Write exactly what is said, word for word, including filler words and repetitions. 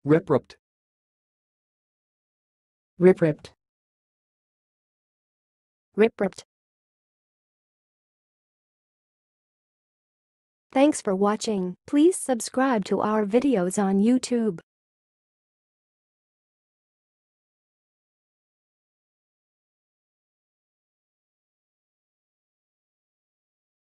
riprapped, riprapped, riprapped. Thanks for watching. Please subscribe to our videos on YouTube.